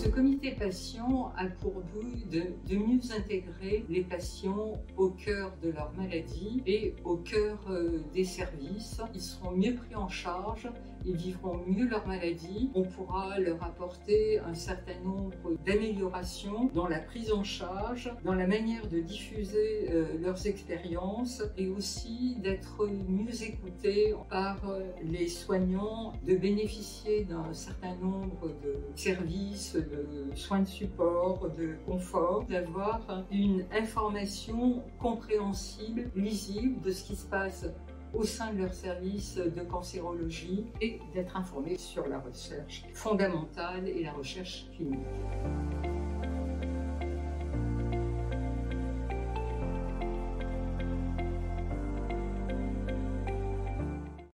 Ce comité patient a pour but de mieux intégrer les patients au cœur de leur maladie et au cœur des services. Ils seront mieux pris en charge, ils vivront mieux leur maladie. On pourra leur apporter un certain nombre d'améliorations dans la prise en charge, dans la manière de diffuser leurs expériences et aussi d'être mieux écoutés par les soignants, de bénéficier d'un certain nombre de services, de soins de support, de confort, d'avoir une information compréhensible, lisible de ce qui se passe au sein de leur service de cancérologie et d'être informés sur la recherche fondamentale et la recherche clinique.